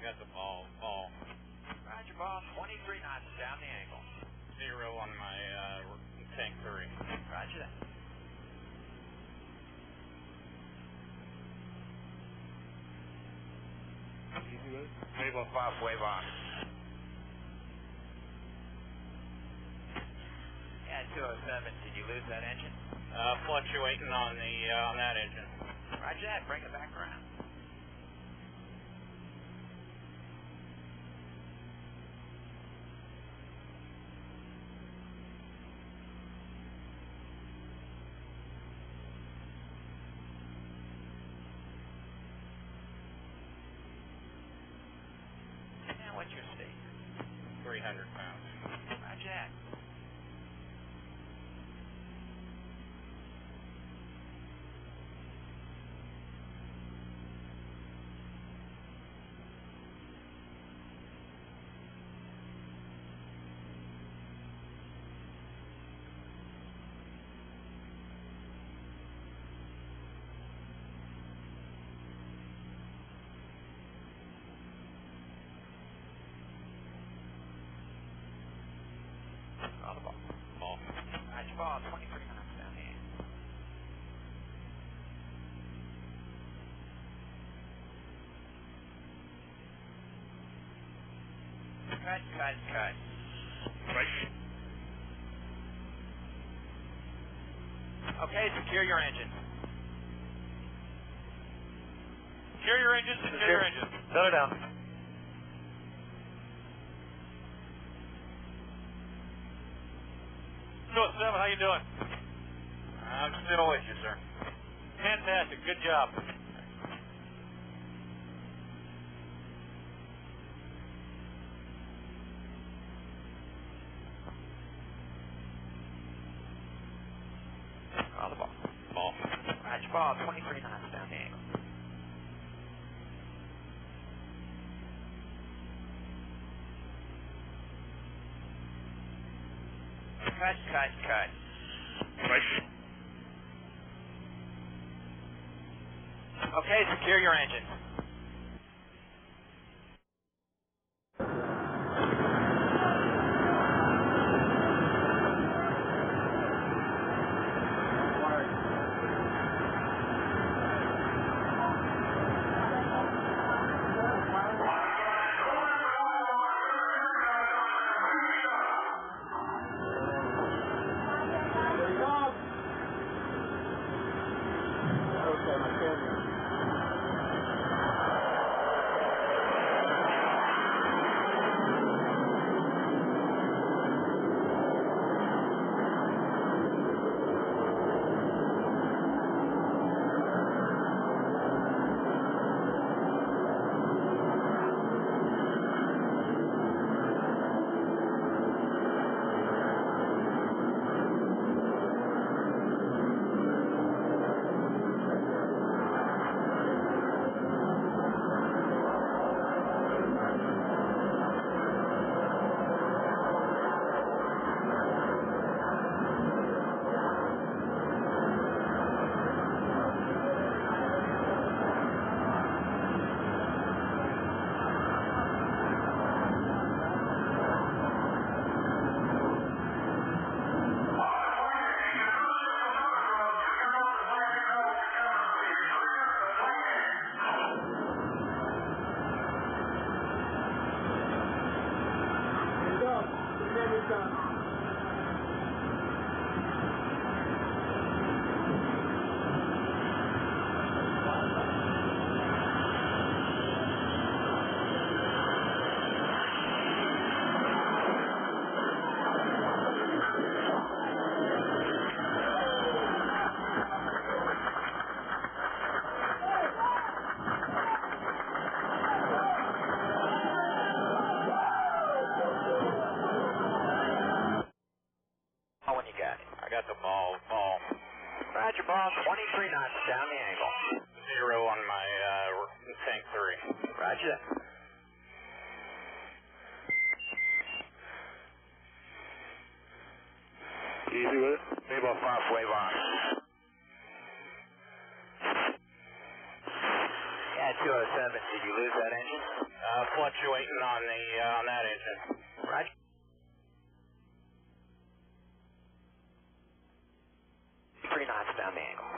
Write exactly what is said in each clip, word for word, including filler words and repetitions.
got the ball, ball. Roger, ball, twenty-three knots down the angle. Zero on my uh, tank three. Roger that. Easy with it. Wave off, off, wave on. Yeah, two oh seven, did you lose that engine? Uh, fluctuating on the uh, on that engine. Roger that, bring it back around. Now, what's your speed? three hundred pounds. Roger that. Call the ball. Ball. Roger, ball, twenty-three knots down the angle. Cut, cut, cut. Right. Okay, secure your engine. Secure your engine, secure your engine. Shut it down. two oh seven, how you doing? I'm still with you, sir. Fantastic, good job. Call the ball. Ball. Roger, ball, twenty-three knots down the angle. Cut, cut, cut. Right. Okay, secure your engine. When you got it. I got the ball, ball. Roger, ball, twenty-three knots down the angle. Zero on my uh, tank three. Roger that. Easy with it. Wave off, off, wave on. Yeah, two oh seven, did you lose that engine? Uh, fluctuating on the, uh, on that engine. Roger. Three knots down the angle.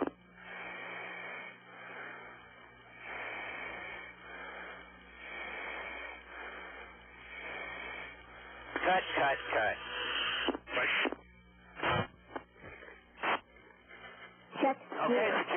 Cut, cut, cut. Check Okay, zero.